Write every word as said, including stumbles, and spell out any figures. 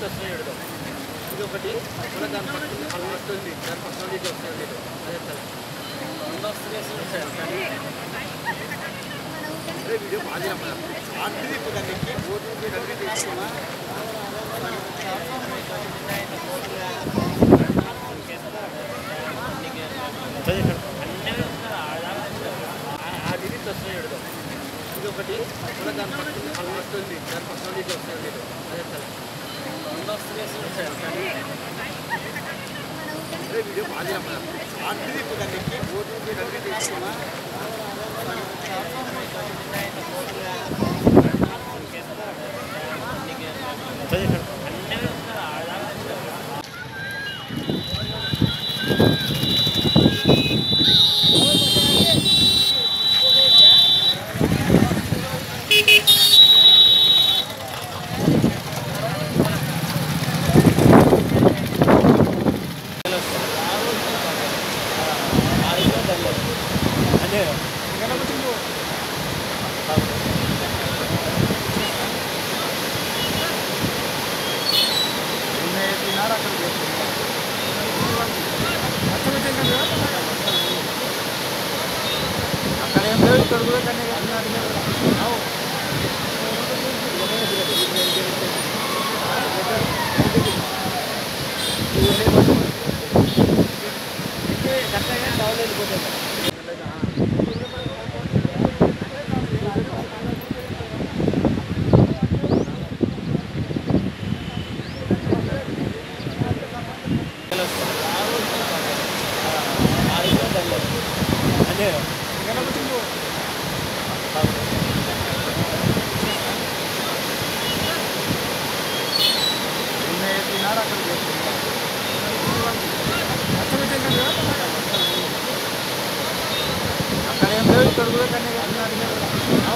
వస్తుంది చూడదు ఇది ఒకటి కూడా దాని పక్కన అది వస్తుంది దాని పక్కన ఇది వస్తుంది అదే సార్ రెండు వస్తుంది అరే వీడియో బాగా ఆర్టీ దానికి ఓటీపీ కంప్లీట్ చేసుకున్నా ఆ డిలీట్ వస్తుంది చూడదు ఇది ఒకటి కూడా దాని పక్కన అది వస్తుంది దాని పక్కన ఇది వస్తుంది అదే సార్ రెండు వస్తుంది అరే వీడియో బాగా ఆర్టీ దానికి ఓటీపీ కంప్లీట్ చేసుకున్నా అక్కడ ఏం లేదు ఇక్కడ కూడా